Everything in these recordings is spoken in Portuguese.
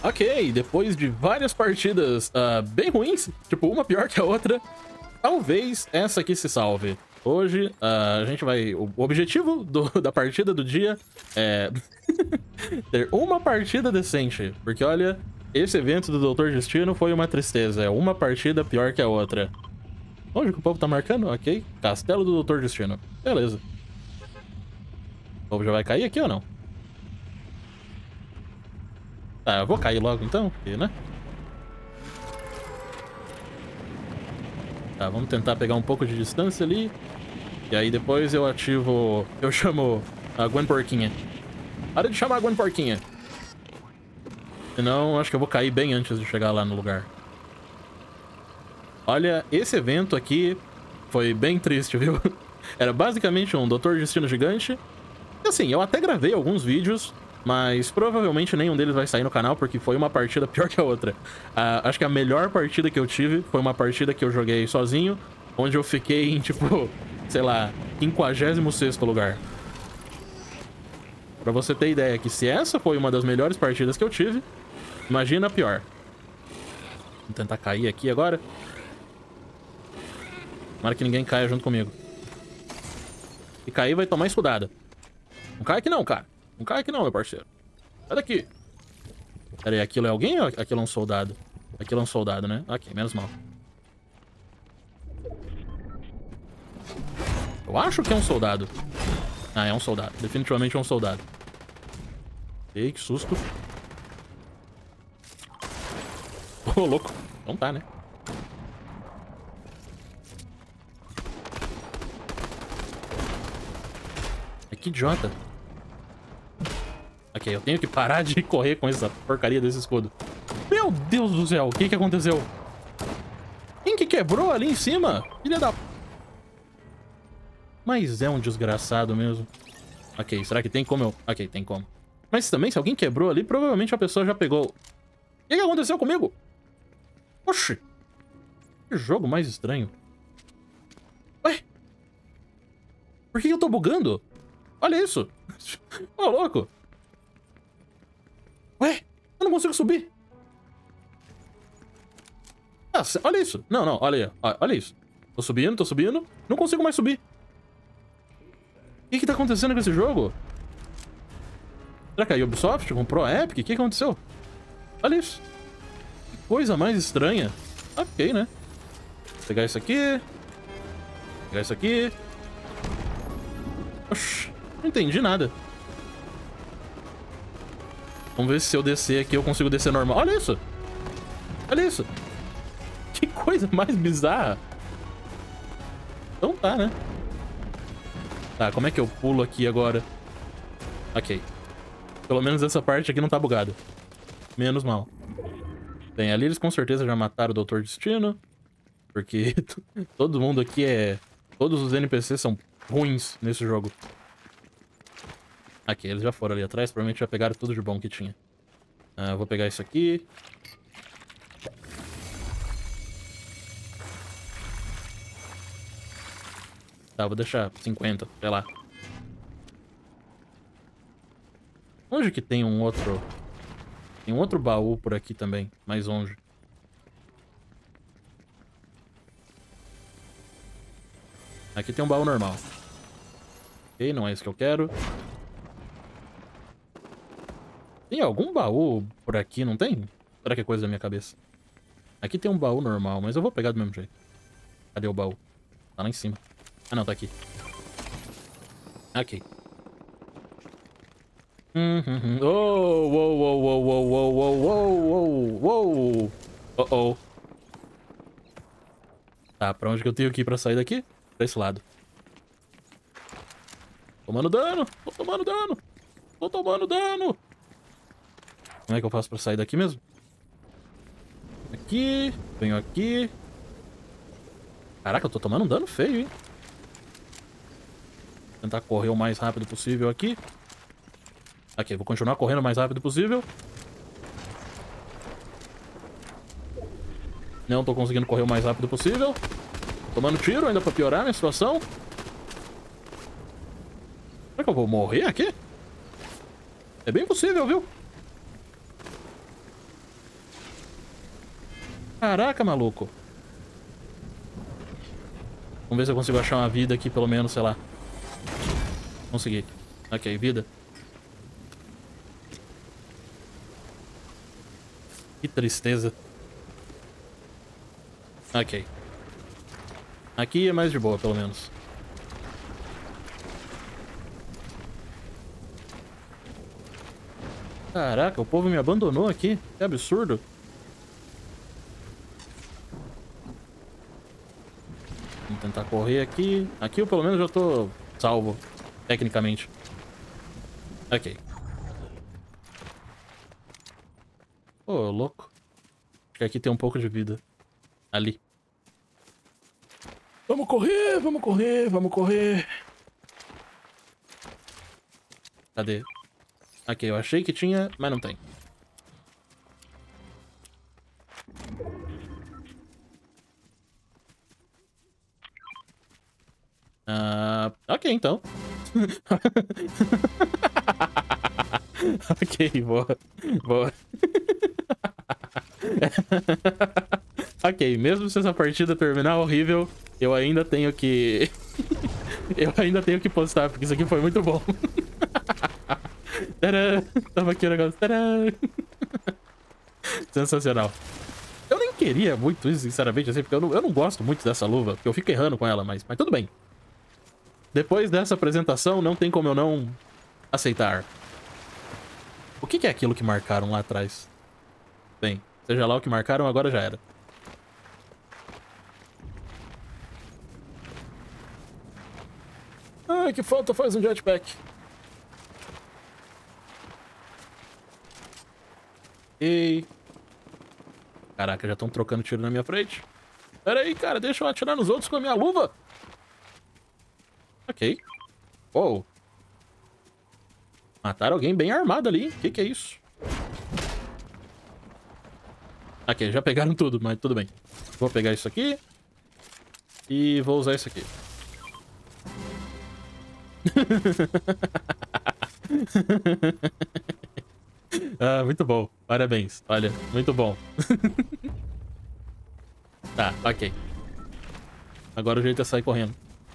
Ok, depois de várias partidas bem ruins, tipo, uma pior que a outra, talvez essa aqui se salve. Hoje, a gente vai... O objetivo da partida do dia é ter uma partida decente. Porque, olha, esse evento do Doutor Destino foi uma tristeza. É uma partida pior que a outra. Onde que o povo tá marcando? Ok. Castelo do Doutor Destino. Beleza. O povo já vai cair aqui ou não? Tá, eu vou cair logo então, porque, né? Tá, vamos tentar pegar um pouco de distância ali. E aí depois eu ativo... Eu chamo a Gwen Porquinha. Para de chamar a Gwen Porquinha. Senão, acho que eu vou cair bem antes de chegar lá no lugar. Olha, esse evento aqui foi bem triste, viu? Era basicamente um Doutor Destino gigante. E assim, eu até gravei alguns vídeos, mas provavelmente nenhum deles vai sair no canal, porque foi uma partida pior que a outra. Acho que a melhor partida que eu tive foi uma partida que eu joguei sozinho, onde eu fiquei em, tipo, sei lá, 56º lugar. Pra você ter ideia que se essa foi uma das melhores partidas que eu tive, imagina a pior. Vou tentar cair aqui agora. Tomara que ninguém caia junto comigo. Se cair, vai tomar escudada. Não cai aqui não, cara. Não cai aqui não, meu parceiro. Sai daqui. Pera aí, aquilo é alguém ou aquilo é um soldado? Aquilo é um soldado, né? Ok, menos mal. Eu acho que é um soldado. Ah, é um soldado. Definitivamente é um soldado. Ei, que susto. Ô, louco. Não tá, né? Que idiota. Ok, eu tenho que parar de correr com essa porcaria desse escudo. Meu Deus do céu, o que aconteceu? Quem que quebrou ali em cima? Filha da... Mas é um desgraçado mesmo. Ok, será que tem como eu... Ok, tem como. Mas também, se alguém quebrou ali, provavelmente a pessoa já pegou... O que aconteceu comigo? Oxi. Que jogo mais estranho. Ué? Por que eu tô bugando? Olha isso! Ô, louco! Ué? Eu não consigo subir! Ah, olha isso! Não, não, olha aí. Olha isso. Tô subindo. Não consigo mais subir. O que tá acontecendo com esse jogo? Será que a Ubisoft comprou a Epic? O que aconteceu? Olha isso. Que coisa mais estranha. Ok, né? Vou pegar isso aqui. Pegar isso aqui. Oxi. Não entendi nada. Vamos ver se eu descer aqui eu consigo descer normal. Olha isso! Olha isso! Que coisa mais bizarra! Então tá, né? Tá, como é que eu pulo aqui agora? Ok. Pelo menos essa parte aqui não tá bugada. Menos mal. Bem, ali eles com certeza já mataram o Doutor Destino. Porque todo mundo aqui é... Todos os NPCs são ruins nesse jogo. Aqui, eles já foram ali atrás. Provavelmente já pegaram tudo de bom que tinha. Vou pegar isso aqui. Tá, vou deixar 50, sei lá. Onde que tem um outro... Tem um outro baú por aqui também, mais longe. Aqui tem um baú normal. Ok, não é isso que eu quero. Tem algum baú por aqui, não tem? Será que é coisa da minha cabeça? Aqui tem um baú normal, mas eu vou pegar do mesmo jeito. Cadê o baú? Tá lá em cima. Ah, não, tá aqui. Ok. Oh, uou, uou, uou, uou, uou, uou, uou, uou. Oh. Tá, pra onde que eu tenho que ir pra sair daqui? Pra esse lado. Tomando dano! Tô tomando dano! Tô tomando dano! Como é que eu faço pra sair daqui mesmo? Aqui. Venho aqui. Caraca, eu tô tomando um dano feio, hein? Vou tentar correr o mais rápido possível aqui. Aqui, vou continuar correndo o mais rápido possível. Não tô conseguindo correr o mais rápido possível. Tomando tiro ainda pra piorar a minha situação. Será que eu vou morrer aqui? É bem possível, viu? Caraca, maluco. Vamos ver se eu consigo achar uma vida aqui, pelo menos, sei lá. Consegui. Ok, vida. Que tristeza. Ok. Aqui é mais de boa, pelo menos. Caraca, o povo me abandonou aqui. Que absurdo. Vamos tentar correr aqui. Aqui eu pelo menos já tô salvo, tecnicamente. Ok. Pô, louco. Acho que aqui tem um pouco de vida. Ali. Vamos correr, vamos correr, vamos correr. Cadê? Aqui, eu achei que tinha, mas não tem. Ok, então. Ok, boa. Boa. Ok, mesmo se essa partida terminar horrível, eu ainda tenho que... eu ainda tenho que postar, porque isso aqui foi muito bom. Tadã! Tava aqui o negócio. Tadã! Sensacional. Eu nem queria muito isso, sinceramente, assim, porque eu não gosto muito dessa luva, porque eu fico errando com ela, mas tudo bem. Depois dessa apresentação, não tem como eu não aceitar. O que é aquilo que marcaram lá atrás? Bem, seja lá o que marcaram, agora já era. Ah, que falta faz um jetpack. Ei. Caraca, já estão trocando tiro na minha frente. Pera aí, cara, deixa eu atirar nos outros com a minha luva. Ok. Uou. Mataram alguém bem armado ali, hein? Que é isso? Ok, já pegaram tudo, mas tudo bem. Vou pegar isso aqui. E vou usar isso aqui. Ah, muito bom. Parabéns. Olha, muito bom. Tá, ok. Agora o jeito é sair correndo.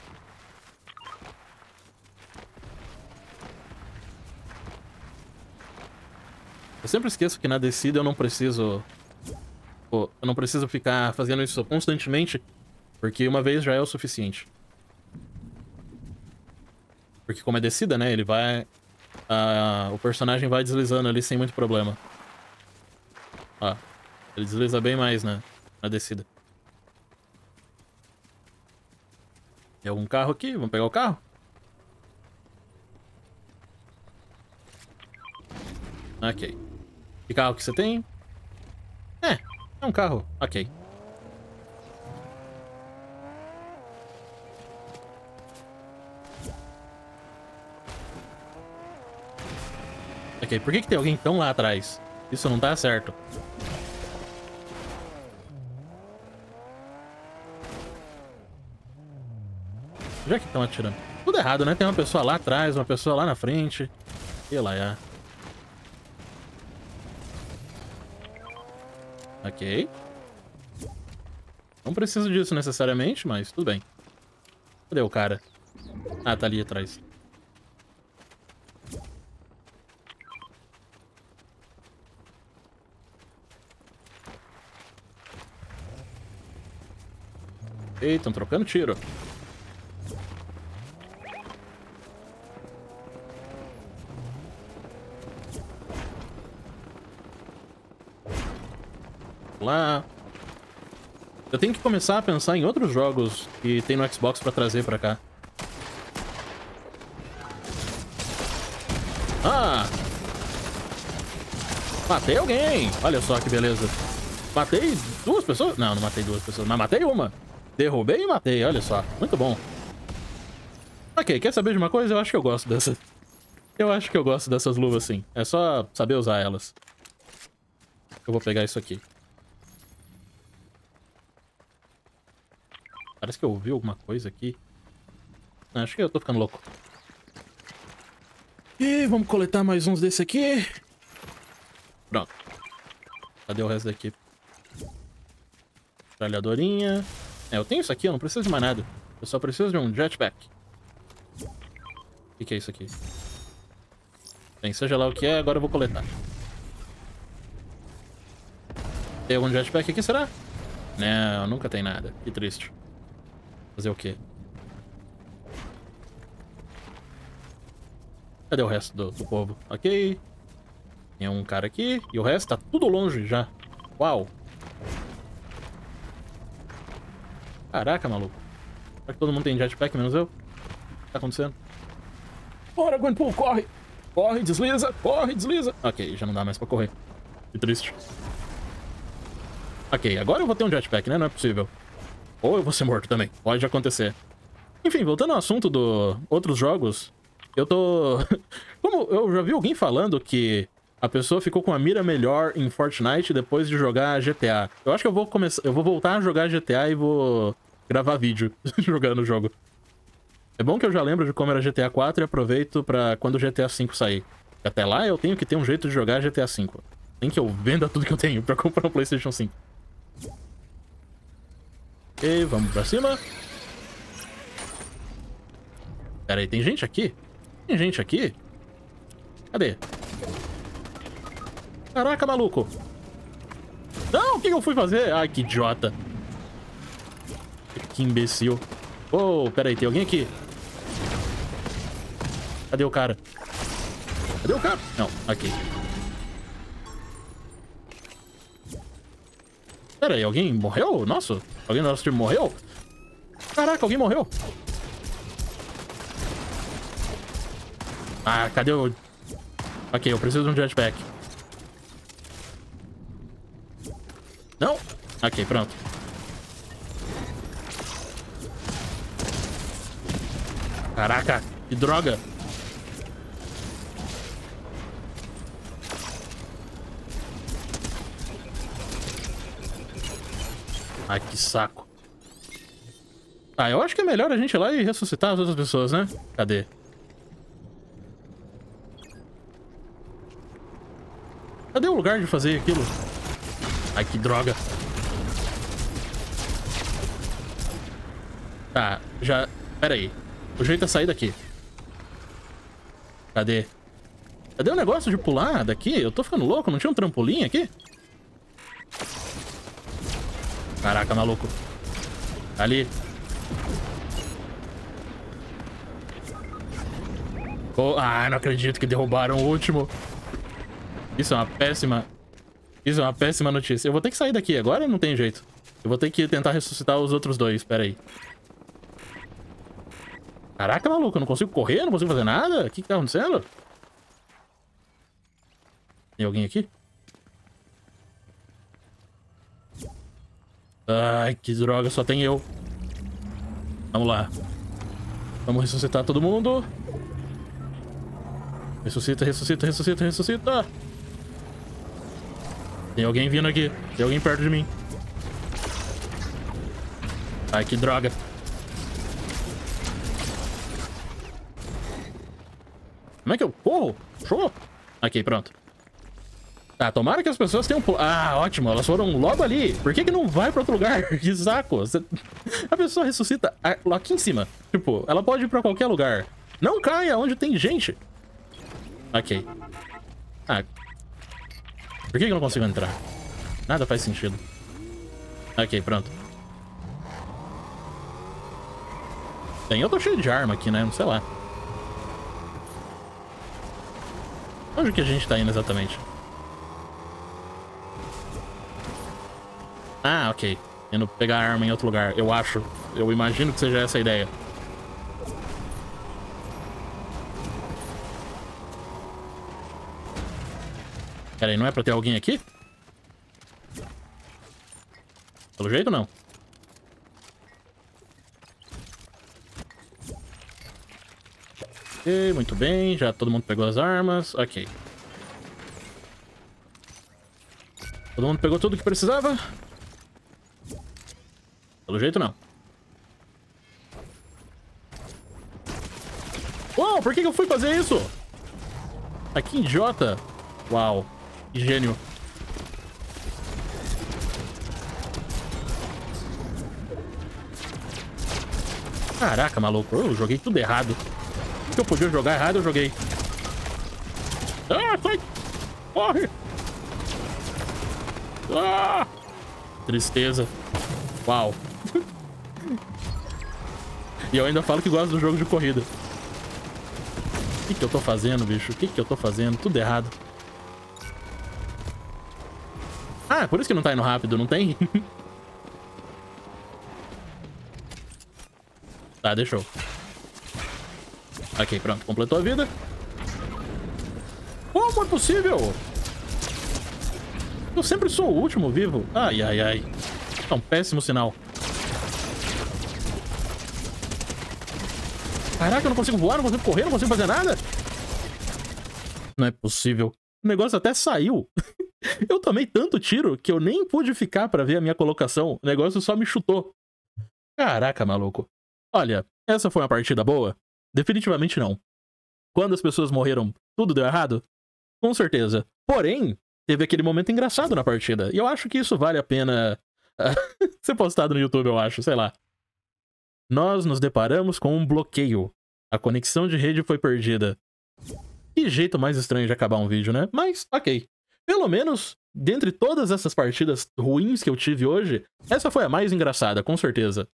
Eu sempre esqueço que na descida eu não preciso... Pô, eu não preciso ficar fazendo isso constantemente, porque uma vez já é o suficiente. Porque como é descida, né, ele vai... o personagem vai deslizando ali sem muito problema. Ó, ele desliza bem mais na descida. Tem algum carro aqui? Vamos pegar o carro? Ok. Que carro que você tem? É um carro. Ok. Ok, por que tem alguém tão lá atrás? Isso não tá certo. Já que estão atirando. Tudo errado, né? Tem uma pessoa lá atrás, uma pessoa lá na frente. E lá, é. Ok. Não preciso disso necessariamente, mas tudo bem. Cadê o cara? Ah, tá ali atrás. Ei, estão trocando tiro. Lá. Eu tenho que começar a pensar em outros jogos que tem no Xbox pra trazer pra cá. Ah! Matei alguém! Olha só que beleza. Matei duas pessoas? Não, não matei duas pessoas, mas matei uma. Derrubei e matei, olha só. Muito bom. Ok, quer saber de uma coisa? Eu acho que eu gosto dessa. Eu acho que eu gosto dessas luvas, sim. É só saber usar elas. Eu vou pegar isso aqui. Parece que eu ouvi alguma coisa aqui. Acho que eu tô ficando louco. E vamos coletar mais uns desse aqui. Pronto. Cadê o resto da equipe? Metralhadorinha. É, eu tenho isso aqui, eu não preciso de mais nada. Eu só preciso de um jetpack. O que é isso aqui? Bem, seja lá o que é, agora eu vou coletar. Tem algum jetpack aqui, será? Não, nunca tem nada. Que triste. Fazer o quê? Cadê o resto do povo? Ok. Tem um cara aqui. E o resto tá tudo longe já. Uau. Caraca, maluco. Será que todo mundo tem jetpack, menos eu? O que tá acontecendo? Bora, Gwenpool, corre! Corre, desliza, corre, desliza. Ok, já não dá mais pra correr. Que triste. Ok, agora eu vou ter um jetpack, né? Não é possível. Ou eu vou ser morto também. Pode acontecer. Enfim, voltando ao assunto do outros jogos, eu tô... Como eu já vi alguém falando que a pessoa ficou com a mira melhor em Fortnite depois de jogar GTA. Eu acho que eu vou voltar a jogar GTA e vou gravar vídeo jogando o jogo. É bom que eu já lembro de como era GTA 4 e aproveito pra quando o GTA 5 sair. Até lá eu tenho que ter um jeito de jogar GTA 5. Nem que eu venda tudo que eu tenho pra comprar um PlayStation 5. Ok, vamos pra cima. Pera aí, tem gente aqui? Tem gente aqui? Cadê? Caraca, maluco. Não, o que eu fui fazer? Ai, que idiota. Que imbecil. Oh, pera aí, tem alguém aqui? Cadê o cara? Cadê o cara? Não, aqui. Pera aí, alguém morreu? Nossa, alguém do nosso time morreu? Caraca, alguém morreu. Ah, cadê o... Ok, eu preciso de um jetpack. Não? Ok, pronto. Caraca, que droga. Ai, que saco. Ah, eu acho que é melhor a gente ir lá e ressuscitar as outras pessoas, né? Cadê? Cadê o lugar de fazer aquilo? Ai, que droga. Tá, já... Pera aí. O jeito é sair daqui. Cadê? Cadê o negócio de pular daqui? Eu tô ficando louco, não tinha um trampolim aqui? Caraca, maluco. Ali. Oh, ah, não acredito que derrubaram o último. Isso é uma péssima... Isso é uma péssima notícia. Eu vou ter que sair daqui agora, não tem jeito. Eu vou ter que tentar ressuscitar os outros dois, pera aí. Caraca, maluco, eu não consigo correr, não consigo fazer nada? O que tá acontecendo? Tem alguém aqui? Ai, que droga, só tem eu. Vamos lá. Vamos ressuscitar todo mundo. Ressuscita, ressuscita, ressuscita, ressuscita. Tem alguém vindo aqui. Tem alguém perto de mim. Ai, que droga. Como é que eu corro? Show. Ok, pronto. Tá, tomara que as pessoas tenham... Ah, ótimo, elas foram logo ali. Por que não vai pra outro lugar? Que saco. A pessoa ressuscita aqui em cima. Tipo, ela pode ir pra qualquer lugar. Não caia onde tem gente. Ok. Ah. Por que eu não consigo entrar? Nada faz sentido. Ok, pronto. Bem, eu tô cheio de arma aqui, né? Não sei lá. Onde que a gente tá indo exatamente? Ah, ok. Indo pegar arma em outro lugar, eu acho. Eu imagino que seja essa a ideia. Pera aí, não é pra ter alguém aqui? Pelo jeito, não. Ok, muito bem. Já todo mundo pegou as armas. Ok. Todo mundo pegou tudo que precisava? Pelo jeito, não. Uau, por que eu fui fazer isso? Ah, que idiota. Uau, que gênio. Caraca, maluco. Eu joguei tudo errado. O que eu podia jogar errado, eu joguei. Ah, sai! Corre! Ah! Tristeza. Uau. E eu ainda falo que gosto do jogo de corrida. O que eu tô fazendo, bicho? O que eu tô fazendo? Tudo errado. Ah, por isso que não tá indo rápido, não tem? Tá, deixou. Ok, pronto. Completou a vida. Como é possível? Eu sempre sou o último vivo. Ai, ai, ai. É um péssimo sinal. Caraca, eu não consigo voar, não consigo correr, não consigo fazer nada. Não é possível. O negócio até saiu. Eu tomei tanto tiro que eu nem pude ficar pra ver a minha colocação. O negócio só me chutou. Caraca, maluco. Olha, essa foi uma partida boa? Definitivamente não. Quando as pessoas morreram, tudo deu errado? Com certeza. Porém, teve aquele momento engraçado na partida. E eu acho que isso vale a pena ser postado no YouTube, eu acho. Sei lá. Nós nos deparamos com um bloqueio. A conexão de rede foi perdida. Que jeito mais estranho de acabar um vídeo, né? Mas, ok. Pelo menos, dentre todas essas partidas ruins que eu tive hoje, essa foi a mais engraçada, com certeza.